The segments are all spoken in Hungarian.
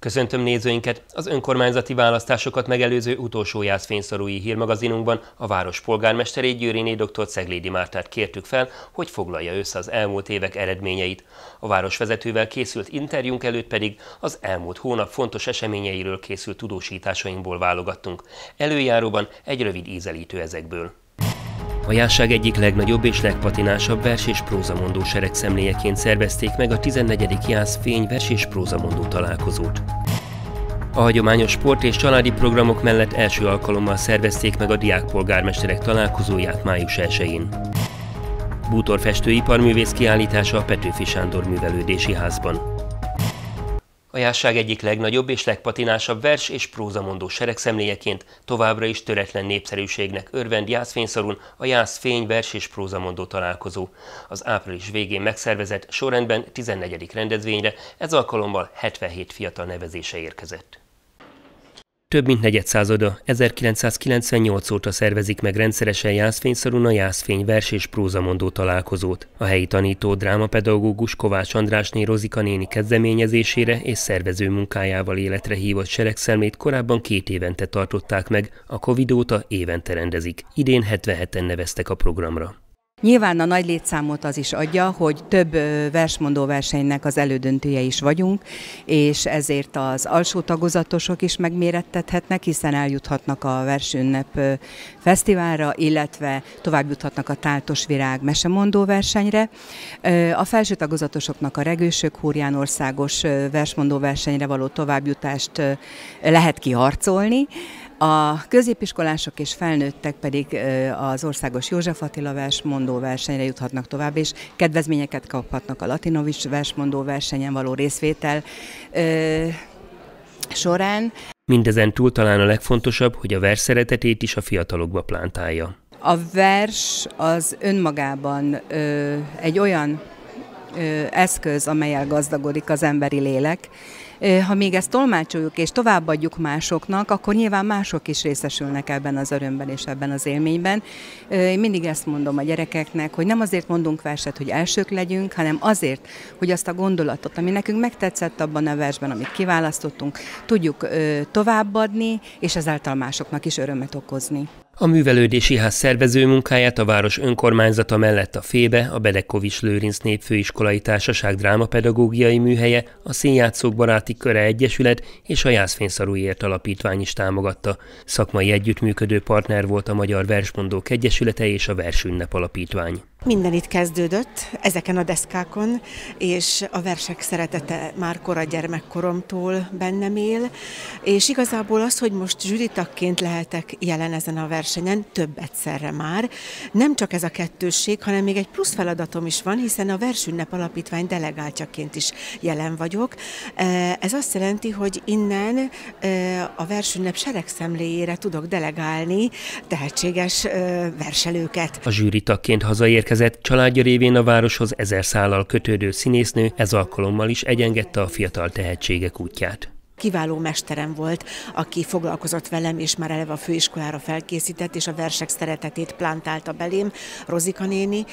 Köszöntöm nézőinket! Az önkormányzati választásokat megelőző utolsó jászfényszorúi hírmagazinunkban a város polgármesterét, Győriné dr. Ceglédi Mártát kértük fel, hogy foglalja össze az elmúlt évek eredményeit. A városvezetővel készült interjúnk előtt pedig az elmúlt hónap fontos eseményeiről készült tudósításainkból válogattunk. Előjáróban egy rövid ízelítő ezekből. A Jászság egyik legnagyobb és legpatinásabb vers- és prózamondó seregszemléjeként szervezték meg a 14. Jászfény vers- és prózamondó találkozót. A hagyományos sport és családi programok mellett első alkalommal szervezték meg a diákpolgármesterek találkozóját május 1-én. Bútorfestőiparművész kiállítása a Petőfi Sándor Művelődési Házban. A Jászság egyik legnagyobb és legpatinásabb vers- és prózamondó seregszemléjeként továbbra is töretlen népszerűségnek örvend Jászfényszorún a Jászfény vers- és prózamondó találkozó. Az április végén megszervezett sorrendben 14. rendezvényre ez alkalommal 77 fiatal nevezése érkezett. Több mint negyedszázada, 1998 óta szervezik meg rendszeresen Jászfényszorún a Jászfény vers- és prózamondó találkozót. A helyi tanító drámapedagógus Kovács Andrásné Rozika néni kezdeményezésére és szervező munkájával életre hívott seregszemlét korábban 2 évente tartották meg, a Covid óta évente rendezik. Idén 77-en neveztek a programra. Nyilván a nagy létszámot az is adja, hogy több versmondó versenynek az elődöntője is vagyunk, és ezért az alsó tagozatosok is megmérettethetnek, hiszen eljuthatnak a Versünnep fesztiválra, illetve tovább juthatnak a Táltos Virág mesemondó versenyre. A felső tagozatosoknak a Regősök Húrján országos versmondó versenyre való továbbjutást lehet kiharcolni. A középiskolások és felnőttek pedig az országos József Attila versmondó versenyre juthatnak tovább, és kedvezményeket kaphatnak a Latinovics versmondó versenyen való részvétel során. Mindezen túl talán a legfontosabb, hogy a vers szeretetét is a fiatalokba plántálja. A vers az önmagában egy olyan eszköz, amellyel gazdagodik az emberi lélek. Ha még ezt tolmácsoljuk és továbbadjuk másoknak, akkor nyilván mások is részesülnek ebben az örömben és ebben az élményben. Én mindig ezt mondom a gyerekeknek, hogy nem azért mondunk verset, hogy elsők legyünk, hanem azért, hogy azt a gondolatot, ami nekünk megtetszett abban a versben, amit kiválasztottunk, tudjuk továbbadni, és ezáltal másoknak is örömet okozni. A Művelődési Ház szervező munkáját a város önkormányzata mellett a FÉBE, a Bedekovics Lőrinc Népfőiskolai Társaság drámapedagógiai műhelye, a Színjátszók Baráti Köre Egyesület és a Jászfényszorúért Alapítvány is támogatta. Szakmai együttműködő partner volt a Magyar Versmondók Egyesülete és a Versünnep Alapítvány. Minden itt kezdődött, ezeken a deszkákon, és a versek szeretete már kora gyermekkoromtól bennem él, és igazából az, hogy most zsűritagként lehetek jelen ezen a versenyen, több egyszerre már, nem csak ez a kettősség, hanem még egy plusz feladatom is van, hiszen a Versünnep Alapítvány delegáltjaként is jelen vagyok. Ez azt jelenti, hogy innen a Versünnep seregszemléjére tudok delegálni tehetséges verselőket. A zsűritagként hazaérkezett családja révén a városhoz 1000 szállal kötődő színésznő ez alkalommal is egyengedte a fiatal tehetségek útját. Kiváló mesterem volt, aki foglalkozott velem, és már eleve a főiskolára felkészített, és a versek szeretetét plántálta belém, Rozika néni.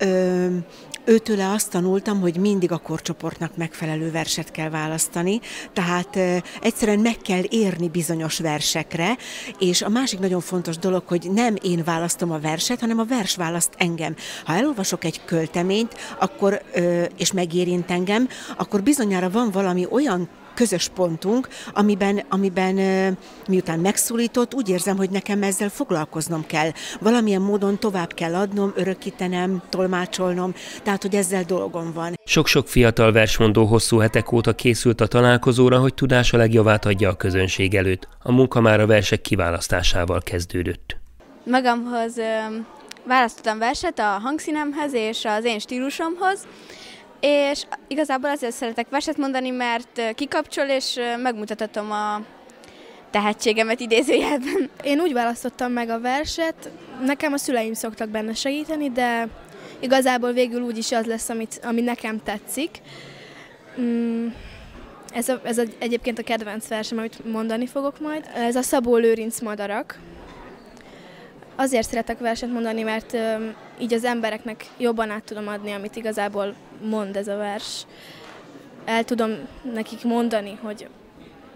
Őtőle azt tanultam, hogy mindig a korcsoportnak megfelelő verset kell választani, tehát egyszerűen meg kell érni bizonyos versekre, és a másik nagyon fontos dolog, hogy nem én választom a verset, hanem a vers választ engem. Ha elolvasok egy költeményt, akkor, és megérint engem, akkor bizonyára van valami olyan közös pontunk, amiben miután megszólított, úgy érzem, hogy nekem ezzel foglalkoznom kell. Valamilyen módon tovább kell adnom, örökítenem, tolmácsolnom, tehát hogy ezzel dolgom van. Sok-sok fiatal versmondó hosszú hetek óta készült a találkozóra, hogy tudása legjavát adja a közönség előtt. A munka már a versek kiválasztásával kezdődött. Magamhoz választottam verset a hangszínemhez és az én stílusomhoz, és igazából azért szeretek verset mondani, mert kikapcsol, és megmutathatom a tehetségemet idézőjelben. Én úgy választottam meg a verset, nekem a szüleim szoktak benne segíteni, de igazából végül úgyis az lesz, ami nekem tetszik. Ez egyébként a kedvenc versem, amit mondani fogok majd. Ez a Szabó Lőrinc Madarak. Azért szeretek verset mondani, mert így az embereknek jobban át tudom adni, amit igazából mond ez a vers. El tudom nekik mondani, hogy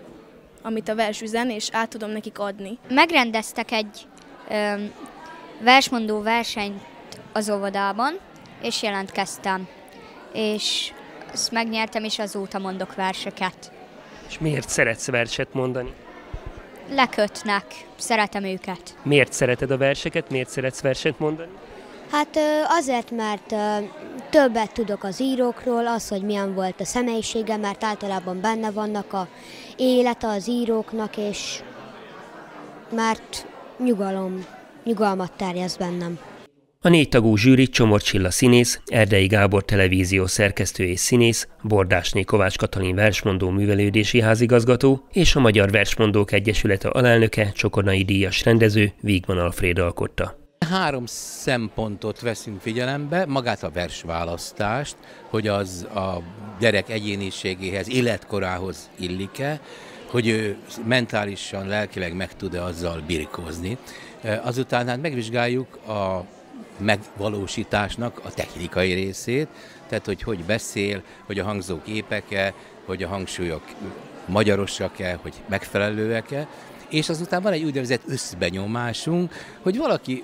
amit a vers üzen, és át tudom nekik adni. Megrendeztek egy versmondó versenyt az óvodában, és jelentkeztem. És ezt megnyertem, és azóta mondok verseket. És miért szeretsz verset mondani? Lekötnek, szeretem őket. Miért szereted a verseket, miért szeretsz verset mondani? Hát azért, mert többet tudok az írókról, az, hogy milyen volt a személyisége, mert általában benne vannak a élete az íróknak, és mert nyugalmat terjeszt bennem. A 4 tagú zsűri Csomor Csilla színész, Erdei Gábor televíziós szerkesztő és színész, Bordásné Kovács Katalin versmondó művelődési házigazgató és a Magyar Versmondók Egyesülete alelnöke, Csokonai díjas rendező Vígman Alfréd alkotta. 3 szempontot veszünk figyelembe, magát a versválasztást, hogy az a gyerek egyéniségéhez, életkorához illik-e, hogy ő mentálisan, lelkileg meg tud-e azzal birkózni. Azután hát megvizsgáljuk a megvalósításnak a technikai részét, tehát hogy beszél, hogy a hangzók épek-e, hogy a hangsúlyok magyarosak-e, hogy megfelelőek-e, és azután van egy úgynevezett összbenyomásunk, hogy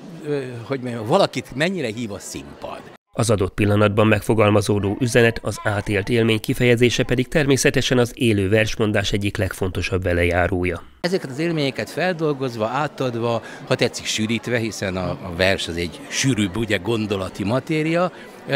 valakit mennyire hív a színpad. Az adott pillanatban megfogalmazódó üzenet, az átélt élmény kifejezése pedig természetesen az élő versmondás egyik legfontosabb velejárója. Ezeket az élményeket feldolgozva, átadva, ha tetszik sűrítve, hiszen a vers az egy sűrűbb, ugye, gondolati matéria,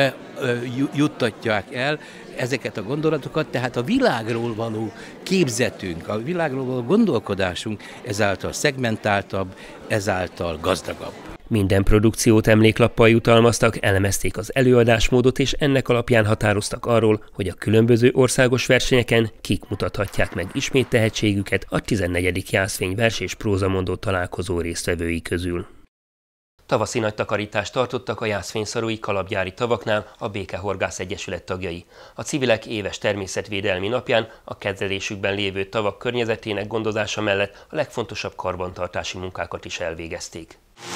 juttatják el ezeket a gondolatokat, tehát a világról való képzetünk, a világról való gondolkodásunk ezáltal szegmentáltabb, ezáltal gazdagabb. Minden produkciót emléklappal jutalmaztak, elemezték az előadásmódot, és ennek alapján határoztak arról, hogy a különböző országos versenyeken kik mutathatják meg ismét tehetségüket a 14. Jászfény vers és prózamondó találkozó résztvevői közül. Tavaszi nagy takarítást tartottak a jászfényszarui kalapgyári tavaknál a Békehorgász Egyesület tagjai. A civilek éves természetvédelmi napján a kezelésükben lévő tavak környezetének gondozása mellett a legfontosabb karbantartási munkákat is elvégezték.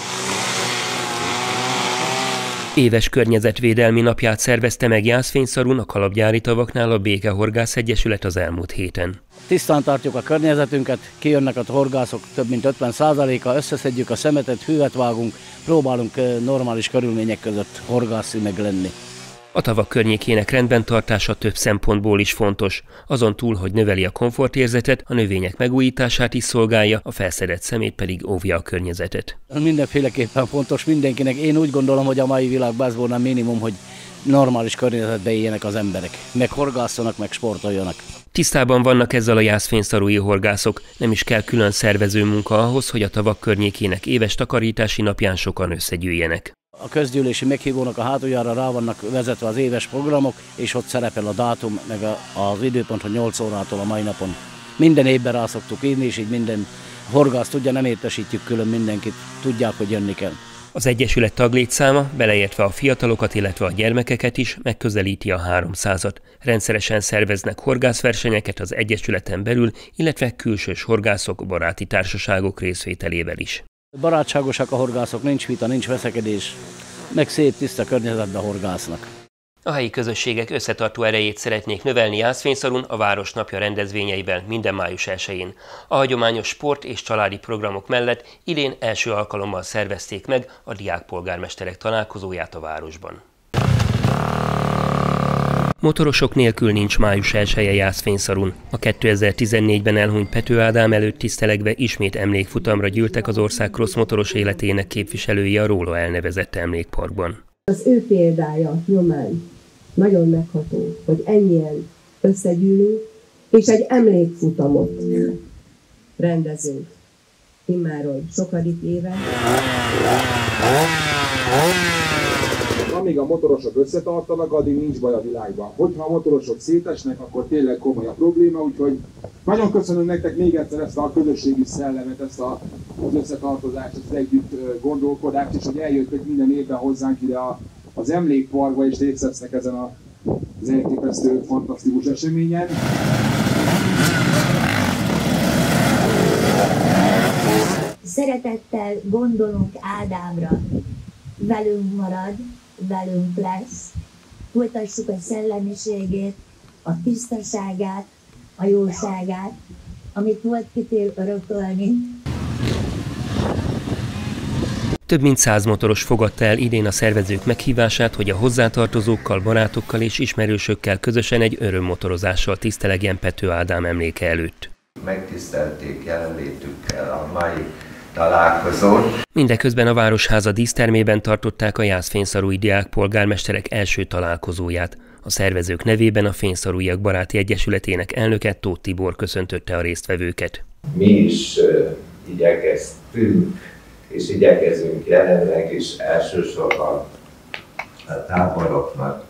Éves környezetvédelmi napját szervezte meg Jászfényszarun a kalapgyári tavaknál a Békehorgász Egyesület az elmúlt héten. Tisztán tartjuk a környezetünket, kijönnek a horgászok több mint 50%-a, összeszedjük a szemetet, hüvet vágunk, próbálunk normális körülmények között horgászni meg lenni. A tavak környékének rendben tartása több szempontból is fontos. Azon túl, hogy növeli a komfortérzetet, a növények megújítását is szolgálja, a felszedett szemét pedig óvja a környezetet. Mindenféleképpen fontos mindenkinek. Én úgy gondolom, hogy a mai világban ez volna minimum, hogy normális környezetbe éljenek az emberek. Meg horgászanak, meg sportoljanak. Tisztában vannak ezzel a jászfényszarui horgászok, nem is kell külön szervező munka ahhoz, hogy a tavak környékének éves takarítási napján sokan összegyűjjenek. A közgyűlési meghívónak a hátuljára rá vannak vezetve az éves programok, és ott szerepel a dátum, meg az időpont, hogy 8 órától a mai napon. Minden évben rá szoktuk írni, és így minden horgász tudja, nem értesítjük külön mindenkit, tudják, hogy jönni kell. Az Egyesület taglétszáma, beleértve a fiatalokat, illetve a gyermekeket is, megközelíti a 300-at. Rendszeresen szerveznek horgászversenyeket az Egyesületen belül, illetve külsős horgászok, baráti társaságok részvételével is. Barátságosak a horgászok, nincs vita, nincs veszekedés, meg szép tiszta környezetben horgásznak. A helyi közösségek összetartó erejét szeretnék növelni Jászfényszarun a Városnapja rendezvényeivel minden május 1-én. A hagyományos sport és családi programok mellett idén első alkalommal szervezték meg a diákpolgármesterek találkozóját a városban. Motorosok nélkül nincs május 1-e Jászfényszarun. A 2014-ben elhunyt Pető Ádám előtt tisztelegve ismét emlékfutamra gyűltek az ország cross motoros életének képviselői a róla elnevezett emlékparkban. Az ő példája nyomán nagyon megható, hogy ennyien összegyűlünk, és egy emlékfutamot rendezünk. Immáron sokadik éve. Amíg a motorosok összetartanak, addig nincs baj a világban. Hogyha a motorosok szétesnek, akkor tényleg komoly a probléma, úgyhogy nagyon köszönöm nektek még egyszer ezt a közösségi szellemet, ezt az összetartozást, ezt az együtt gondolkodást, és hogy eljöttek minden évben hozzánk ide az emlékparkba, és részt vesznek ezen az elképesztő, fantasztikus eseményen. Szeretettel gondolunk Ádámra, velünk marad, velünk lesz, folytassuk a szellemiségét, a tisztaságát, a jóságát, amit volt kitér örökölni. Több mint 100 motoros fogadta el idén a szervezők meghívását, hogy a hozzátartozókkal, barátokkal és ismerősökkel közösen egy örömmotorozással tisztelegjen Pető Ádám emléke előtt. Megtisztelték jelenlétükkel a mai találkozót. Mindeközben a Városháza dísztermében tartották a Jászfényszarui diákpolgármesterek első találkozóját. A szervezők nevében a Fényszarúiak Baráti Egyesületének elnöke, Tóth Tibor köszöntötte a résztvevőket. Mi is igyekeztünk és igyekezünk jelenleg is elsősorban a táboroknak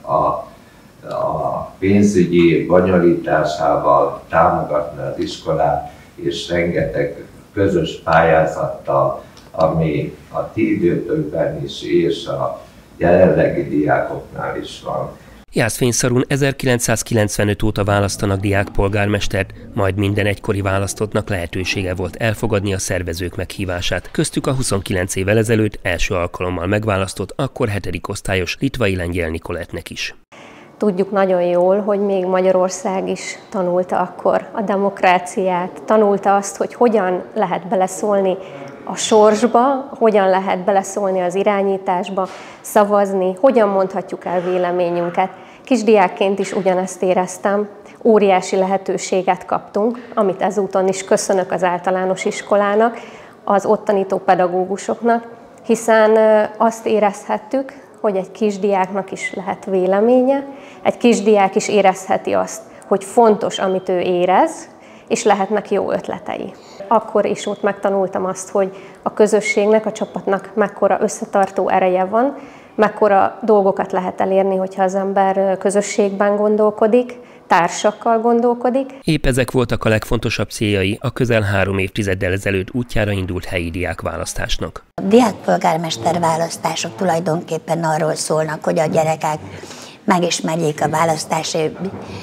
a pénzügyi bonyolításával támogatni az iskolát, és rengeteg közös pályázattal, ami a ti időtökben is és a jelenlegi diákoknál is van. Jászfényszarún 1995 óta választanak diákpolgármestert, majd minden egykori választottnak lehetősége volt elfogadni a szervezők meghívását. Köztük a 29 évvel ezelőtt első alkalommal megválasztott, akkor 7. osztályos Litvai Lengyel Nicolettnek is. Tudjuk nagyon jól, hogy még Magyarország is tanulta akkor a demokráciát, tanulta azt, hogy hogyan lehet beleszólni a sorsba, hogyan lehet beleszólni az irányításba, szavazni, hogyan mondhatjuk el véleményünket. Kisdiákként is ugyanezt éreztem, óriási lehetőséget kaptunk, amit ezúton is köszönök az általános iskolának, az ott tanító pedagógusoknak, hiszen azt érezhettük, hogy egy kisdiáknak is lehet véleménye, egy kisdiák is érezheti azt, hogy fontos, amit ő érez, és lehetnek jó ötletei. Akkor is ott megtanultam azt, hogy a közösségnek, a csapatnak mekkora összetartó ereje van, mekkora dolgokat lehet elérni, hogyha az ember közösségben gondolkodik, társakkal gondolkodik. Épp ezek voltak a legfontosabb céljai a közel 3 évtizeddel ezelőtt útjára indult helyi diákválasztásnak. A diákpolgármester választások tulajdonképpen arról szólnak, hogy a gyerekek megismerjék a választási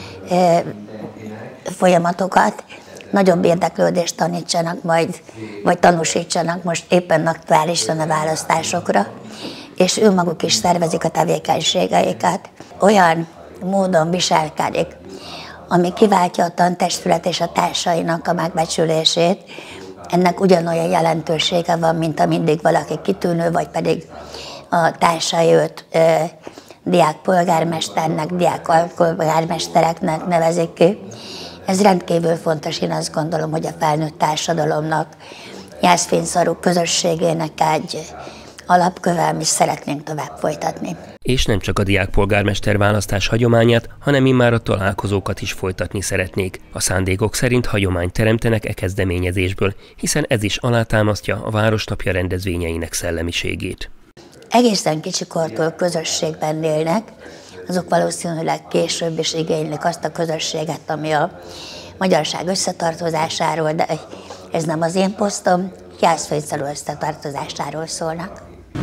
folyamatokat, nagyobb érdeklődést tanítsanak majd, vagy tanúsítsanak most éppen aktuálisan a választásokra, és ő maguk is szervezik a tevékenységeiket. Olyan módon viselkedik, ami kiváltja a tantestület és a társainak a megbecsülését, ennek ugyanolyan jelentősége van, mint ha mindig valaki kitűnő, vagy pedig a társai őt diákpolgármesternek, diákalpolgármestereknek nevezik ki. Ez rendkívül fontos, én azt gondolom, hogy a felnőtt társadalomnak, Jászfényszarú közösségének egy alapköve, amit szeretnénk tovább folytatni. És nem csak a diákpolgármester választás hagyományát, hanem immár a találkozókat is folytatni szeretnék. A szándékok szerint hagyományt teremtenek e kezdeményezésből, hiszen ez is alátámasztja a Városnapja rendezvényeinek szellemiségét. Egészen kicsikortól közösségben élnek, azok valószínűleg később is igénylik azt a közösséget, ami a magyarság összetartozásáról, de ez nem az én posztom, Jászfényszarú összetartozásáról szólnak.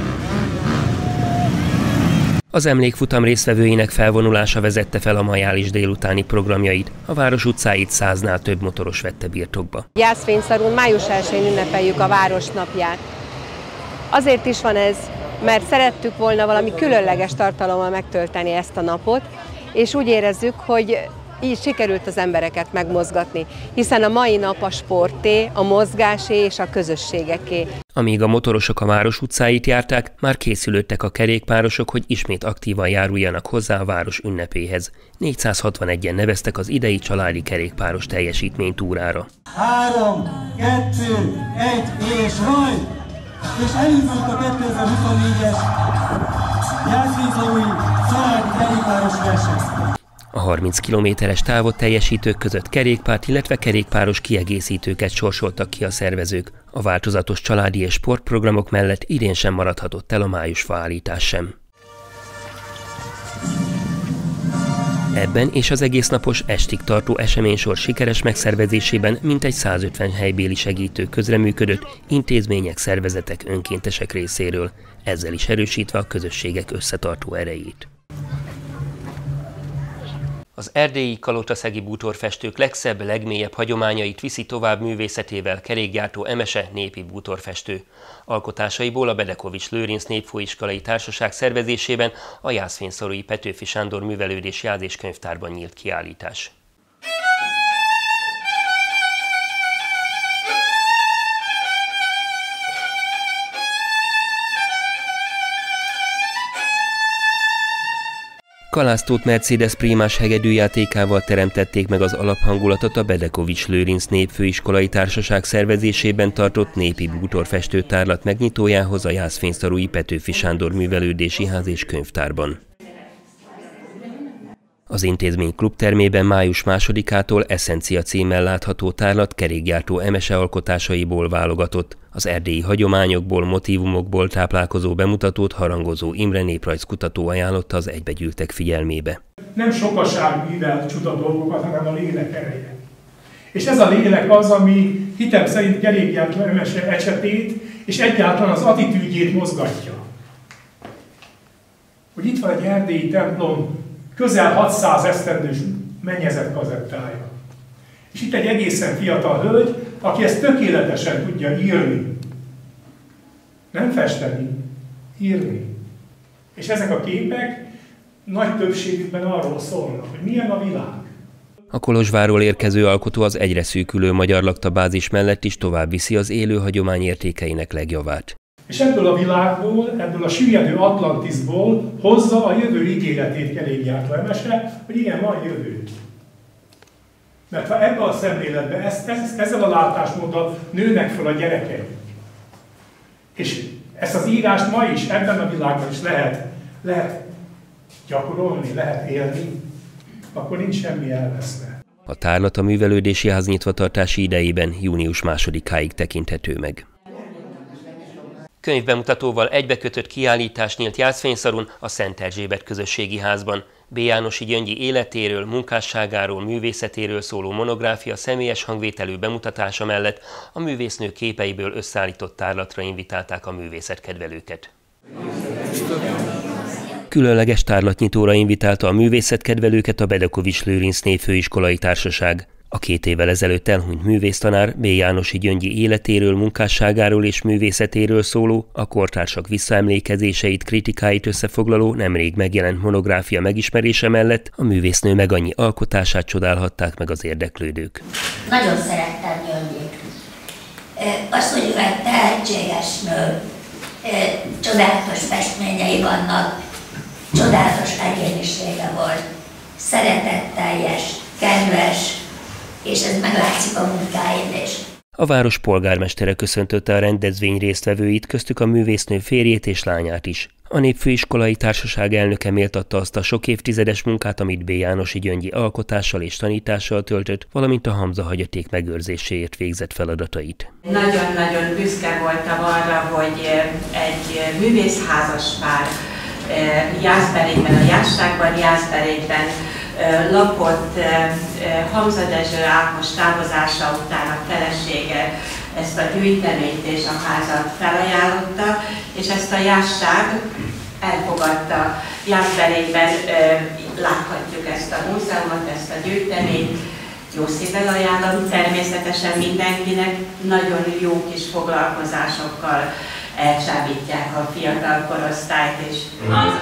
Az emlékfutam résztvevőinek felvonulása vezette fel a majális délutáni programjait. A város utcáit 100-nál több motoros vette birtokba. Jászfényszarún május 1-én ünnepeljük a Városnapját. Azért is van ez, mert szerettük volna valami különleges tartalommal megtölteni ezt a napot, és úgy érezzük, hogy így sikerült az embereket megmozgatni, hiszen a mai nap a sporté, a mozgásé és a közösségeké. Amíg a motorosok a város utcáit járták, már készülődtek a kerékpárosok, hogy ismét aktívan járuljanak hozzá a város ünnepéhez. 461-en neveztek az idei családi kerékpáros teljesítménytúrára. 3, 2, 1 és hajt! És elindult a 2024-es Jászfényszarúi családi kerékpáros verseny. A 30 kilométeres távot teljesítők között kerékpárt, illetve kerékpáros kiegészítőket sorsoltak ki a szervezők. A változatos családi és sportprogramok mellett idén sem maradhatott el a májusfa állítás sem. Ebben és az egésznapos estig tartó eseménysor sikeres megszervezésében mintegy 150 helybéli segítő közreműködött, intézmények, szervezetek, önkéntesek részéről, ezzel is erősítve a közösségek összetartó erejét. Az erdélyi kalotaszegi bútorfestők legszebb, legmélyebb hagyományait viszi tovább művészetével kerékgyártó Emese népi bútorfestő. Alkotásaiból a Bedekovics Lőrinc Népfőiskolai Társaság szervezésében a Jászfényszarui Petőfi Sándor Művelődési Ház és Könyvtárban nyílt kiállítás. Kalásztót Mercedes Prímás hegedűjátékával teremtették meg az alaphangulatot a Bedekovics Lőrinc Népfőiskolai Társaság szervezésében tartott népi bútorfestőtárlat megnyitójához a jászfényszarui Petőfi Sándor Művelődési Ház és Könyvtárban. Az intézmény klubtermében május 2-ától Essencia címmel látható tárlat kerékgyártó emese alkotásaiból válogatott, az erdélyi hagyományokból, motívumokból táplálkozó bemutatót Harangozó Imre néprajzkutató ajánlotta az egybegyűltek figyelmébe. Nem sokaság művel csuda dolgokat, hanem a lélek ereje. És ez a lélek az, ami hitem szerint kerékgyártó emese ecsetét és egyáltalán az attitűdjét mozgatja. Hogy itt van egy erdélyi templom, közel 600 esztendős mennyezet kazettája. És itt egy egészen fiatal hölgy, aki ezt tökéletesen tudja írni. Nem festeni, írni. És ezek a képek nagy többségükben arról szólnak, hogy milyen a világ. A Kolozsvárról érkező alkotó az egyre szűkülő magyar laktabázis mellett is tovább viszi az élő hagyomány értékeinek legjavát. És ebből a világból, ebből a süllyedő Atlantiszból hozza a jövő ígéretét kerékgyártó emese, hogy igen, van jövő. Mert ha ebben a szemléletben, ezzel a látásmóddal nőnek fel a gyerekek, és ezt az írást ma is, ebben a világban is lehet gyakorolni, lehet élni, akkor nincs semmi elveszve. A tárlat a Művelődési Ház nyitvatartási idejében június 2-áig tekinthető meg. Könyvbemutatóval egybekötött kiállítás nyílt Jászfényszarun a Szent Erzsébet Közösségi Házban. B. Jánosi Gyöngyi életéről, munkásságáról, művészetéről szóló monográfia személyes hangvételű bemutatása mellett a művésznő képeiből összeállított tárlatra invitálták a művészetkedvelőket. Különleges tárlatnyitóra invitálta a művészetkedvelőket a Bedekovics Lőrinc Népfőiskolai Társaság. A 2 évvel ezelőtt elhunyt művésztanár B. Jánosi Gyöngyi életéről, munkásságáról és művészetéről szóló, a kortársak visszaemlékezéseit, kritikáit összefoglaló nemrég megjelent monográfia megismerése mellett a művésznő meg annyi alkotását csodálhatták meg az érdeklődők. Nagyon szerettem Gyöngyit. Az, hogy ő egy tehetséges nő, csodálatos festményei vannak, csodálatos egyénisége volt, szeretetteljes, kedves, és ez meglátszik a munkáin is. A város polgármestere köszöntötte a rendezvény résztvevőit, köztük a művésznő férjét és lányát is. A Népfőiskolai Társaság elnöke méltatta azt a sok évtizedes munkát, amit B. Jánosi Gyöngyi alkotással és tanítással töltött, valamint a Hamza hagyaték megőrzéséért végzett feladatait. Nagyon-nagyon büszke voltam arra, hogy egy művészházas pár Jászberényben, a Jászságban, Jászberényben lakott. Hamza Dezső Ákos távozása után a felesége ezt a gyűjteményt és a házat felajánlotta, és ezt a Jászság elfogadta. Jászberényben láthatjuk ezt a múzeumot, ezt a gyűjteményt. Jó szívvel ajánlom természetesen mindenkinek, nagyon jó kis foglalkozásokkal elcsábítják a fiatal korosztályt is. Az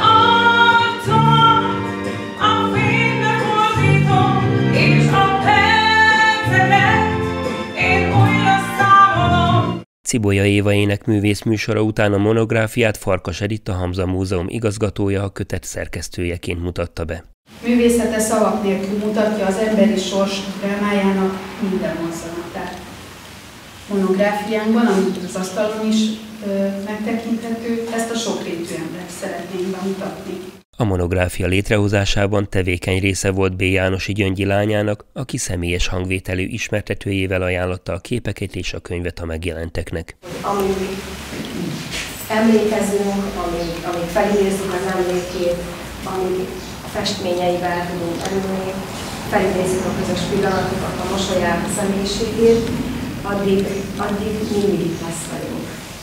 arcom, a fénybe fordítom, és a perceket én újra számolom. Cibolya Éva énekművész műsora után a monográfiát Farkas Edith, a Hamza Múzeum igazgatója, a kötet szerkesztőjeként mutatta be. Művészete szavak nélkül mutatja az emberi sors drámájának minden mozzanatát. Monográfiánkban, amit az asztalon is megtekinthető, ezt a sokrétű embert szeretnénk bemutatni. A monográfia létrehozásában tevékeny része volt B. Jánosi Gyöngyi lányának, aki személyes hangvételű ismertetőjével ajánlotta a képeket és a könyvet a megjelenteknek. Amíg emlékezünk, amíg felidézzük az emlékét, amíg a festményeivel tudunk elülni, felidézzük a közös pillanatokat, a mosolyát, a személyiségét, addig mindig itt lesz velünk.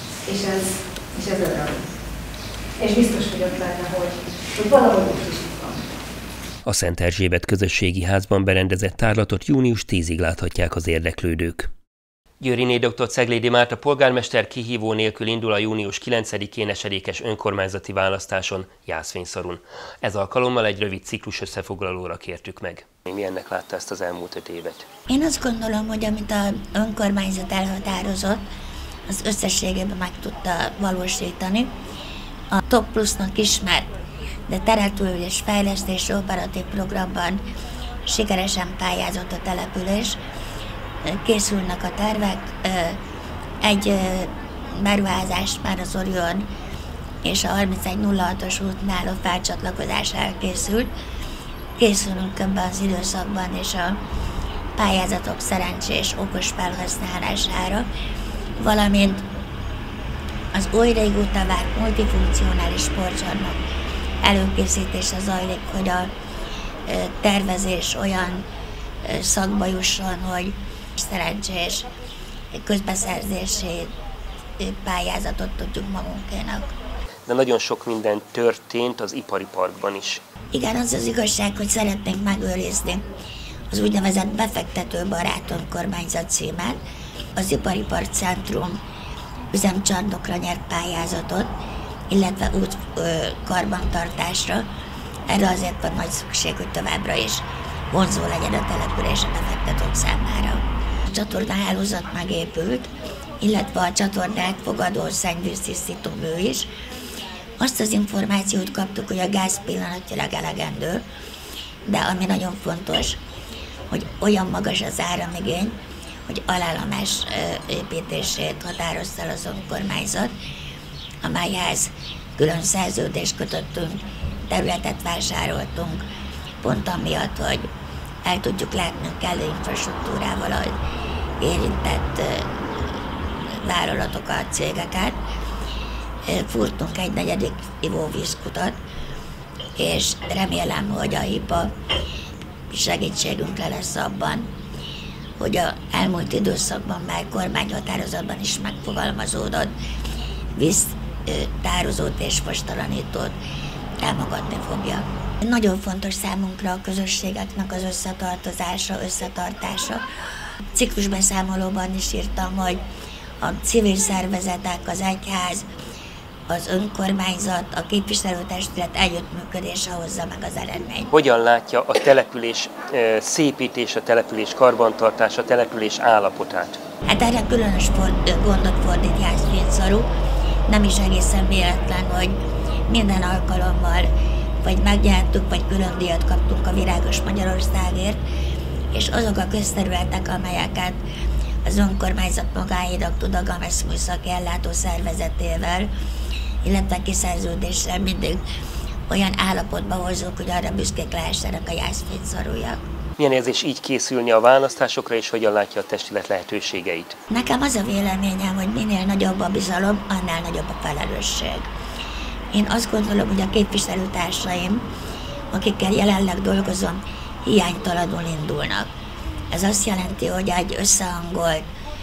És ez öröm. És biztos vagyok benne, hogy valahogy ott is itt van. A Szent Erzsébet Közösségi Házban berendezett tárlatot június 10-ig láthatják az érdeklődők. Győriné dr. Ceglédi Márta polgármester kihívó nélkül indul a június 9-én esedékes önkormányzati választáson Jászfényszarun. Ez alkalommal egy rövid ciklus összefoglalóra kértük meg. Milyennek látta ezt az elmúlt 5 évet? Én azt gondolom, hogy amit az önkormányzat elhatározott, az összességében meg tudta valósítani. A Top Plusznak is, mert de település fejlesztési operatív programban sikeresen pályázott a település. Készülnek a tervek, egy beruházás már az Orion és a 3106-os útnál a felcsatlakozás elkészült. Készülünk ebben az időszakban és a pályázatok szerencsés, okos felhasználására, valamint az új régóta várt multifunkcionális sportcsarnok előkészítése zajlik, hogy a tervezés olyan szakba jusson, hogy szerencsés közbeszerzési pályázatot tudjuk magunkénak. De nagyon sok minden történt az ipari parkban is. Igen, az az igazság, hogy szeretnénk megőrizni az úgynevezett befektetőbarát önkormányzat címet. Az Ipari Park Centrum üzemcsarnokra nyert pályázatot, illetve út karbantartásra. Erre azért van nagy szükség, hogy továbbra is vonzó legyen a település a befektetők számára. A csatornahálózat megépült, illetve a csatornát fogadó szennyvíztisztító mű is. Azt az információt kaptuk, hogy a gáz pillanatilag elegendő, de ami nagyon fontos, hogy olyan magas az áramigény, hogy alállomás építését határozta el az önkormányzat, amelyhez külön szerződést kötöttünk, területet vásároltunk, pont amiatt, hogy el tudjuk látni kellő infrastruktúrával az érintett vállalatokat, cégeket. Fúrtunk egy 4. ivóvízkutat, és remélem, hogy a HIPA segítségünkre lesz abban, hogy az elmúlt időszakban már kormányhatározatban is megfogalmazódott víztározót és fostalanítót támogatni fogja. Nagyon fontos számunkra a közösségeknek az összetartása. Ciklusbeszámolóban is írtam, hogy a civil szervezetek, az egyház, az önkormányzat, a képviselőtestület együttműködése hozza meg az eredményt. Hogyan látja a település szépítés, a település karbantartása, a település állapotát? Hát erre különös gondot fordít Jász Fényszarú. Nem is egészen véletlen, hogy minden alkalommal vagy megnyertük, vagy külön díjat kaptunk a Virágos Magyarországért, és azok a közterületek, amelyeket az önkormányzat magáénak tud a Games műszaki ellátó szervezetével, illetve kiszerződéssel mindig olyan állapotba hozzuk, hogy arra büszkék lehessenek a Jász Fényszarújak. Milyen érzés így készülni a választásokra, és hogyan látja a testület lehetőségeit? Nekem az a véleményem, hogy minél nagyobb a bizalom, annál nagyobb a felelősség. Én azt gondolom, hogy a képviselőtársaim, akikkel jelenleg dolgozom, hiánytalanul indulnak. Ez azt jelenti, hogy egy összehangolt,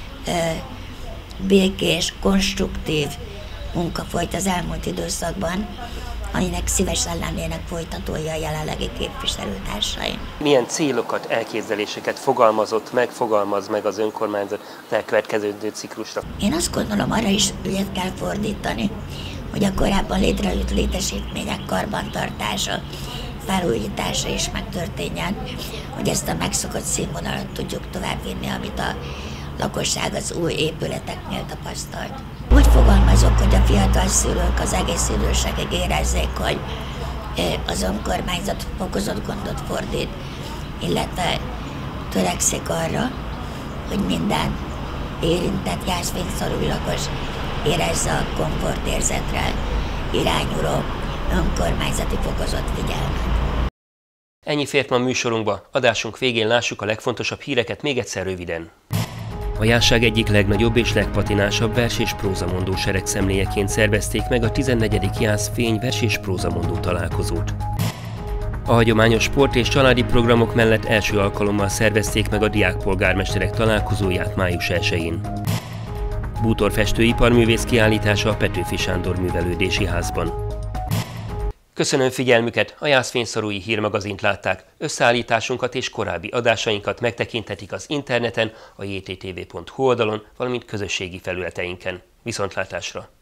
békés, konstruktív munka folyt az elmúlt időszakban, aminek szívesen lennének folytatói a jelenlegi képviselőtársaim. Milyen célokat, elképzeléseket fogalmaz meg az önkormányzat az elkövetkező ciklusra? Én azt gondolom, arra is ügyet kell fordítani, hogy a korábban létrejött létesítmények karbantartása, felújítása is megtörténjen, hogy ezt a megszokott színvonalat tudjuk továbbvinni, amit a lakosság az új épületeknél tapasztalt. Úgy fogalmazok, hogy a fiatal szülők, az egész idősekig érezzék, hogy az önkormányzat fokozott gondot fordít, illetve törekszik arra, hogy minden érintett Jász Fényszarúi lakos érezze a komfortérzetre irányuló önkormányzati fokozott figyelmet. Ennyi fért ma műsorunkba. Adásunk végén lássuk a legfontosabb híreket még egyszer röviden. A Jászság egyik legnagyobb és legpatinásabb vers- és prózamondó seregszemléjeként szervezték meg a 14. Jász Fény vers- és prózamondó találkozót. A hagyományos sport és családi programok mellett első alkalommal szervezték meg a diákpolgármesterek találkozóját május 1-én. Bútorfestő iparművész kiállítása a Petőfi Sándor Művelődési Házban. Köszönöm figyelmüket, a Jász Fényszarúi hírmagazint látták. Összeállításunkat és korábbi adásainkat megtekinthetik az interneten, a jttv.hu oldalon, valamint közösségi felületeinken. Viszontlátásra!